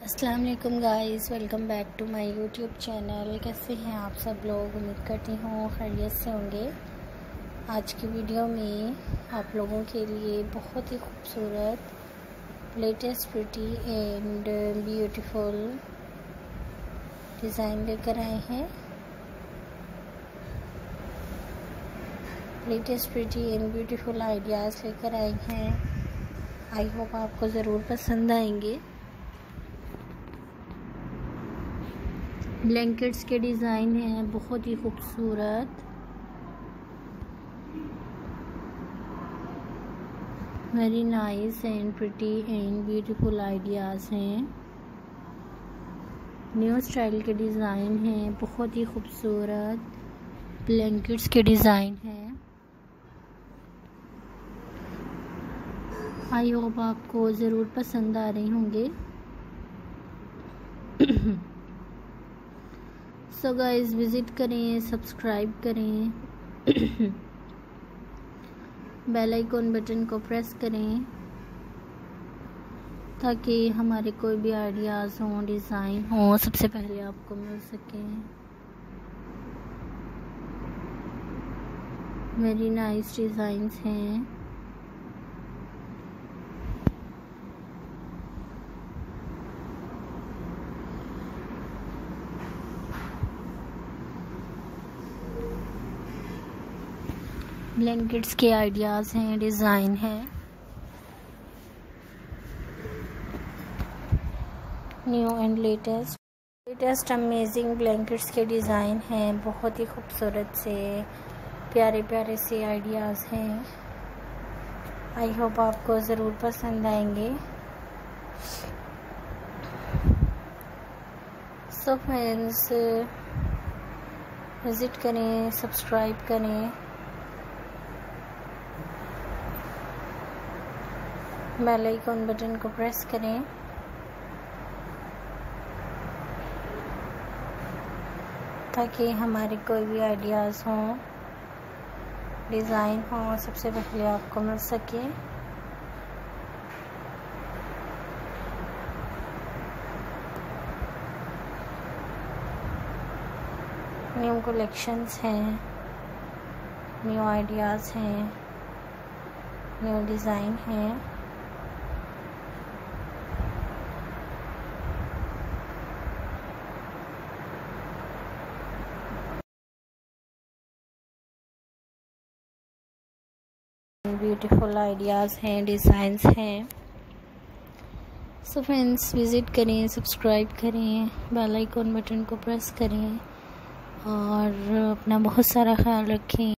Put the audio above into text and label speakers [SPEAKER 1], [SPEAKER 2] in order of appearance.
[SPEAKER 1] अस्सलाम वालेकुम guys, welcome back to my YouTube channel. कैसे हैं आप सब लोग? उम्मीद करती हूँ खैरियत से होंगे। आज की वीडियो में आप लोगों के लिए बहुत ही खूबसूरत latest pretty and beautiful design लेकर आए हैं। Latest pretty and beautiful ideas लेकर आए हैं। आई होप आपको ज़रूर पसंद आएंगे। ब्लैंकेट्स के डिज़ाइन हैं बहुत ही खूबसूरत। Very nice and pretty and beautiful ideas हैं। न्यू स्टाइल के डिज़ाइन हैं बहुत ही खूबसूरत। ब्लैंकेट्स के डिज़ाइन हैं। आई होप आपको ज़रूर पसंद आ रहे होंगे। सो गाइस, विज़िट करें, सब्सक्राइब करें, बेल आइकॉन बटन को प्रेस करें ताकि हमारे कोई भी आइडियाज़ हों, डिज़ाइन हों, सबसे पहले आपको मिल सकें। वेरी नाइस डिज़ाइंस हैं। ब्लैंकेट्स के आइडियाज़ हैं, डिज़ाइन हैं। New and latest amazing blankets के डिज़ाइन हैं बहुत ही खूबसूरत से, प्यारे प्यारे से आइडियाज़ हैं। आई होप आपको ज़रूर पसंद आएंगे। सो फ्रेंड्स, विज़िट करें, सब्सक्राइब करें, बेल आइकॉन बटन को प्रेस करें ताकि हमारे कोई भी आइडियाज़ हों, डिज़ाइन हों, सबसे पहले आपको मिल सके। न्यू कलेक्शंस हैं, न्यू आइडियाज़ हैं, न्यू डिज़ाइन हैं। ब्यूटीफुल आइडियाज़ हैं, डिज़ाइंस हैं। सो फ्रेंड्स, विज़िट करें, सब्सक्राइब करें, बेल आइकॉन बटन को प्रेस करें और अपना बहुत सारा ख्याल रखें।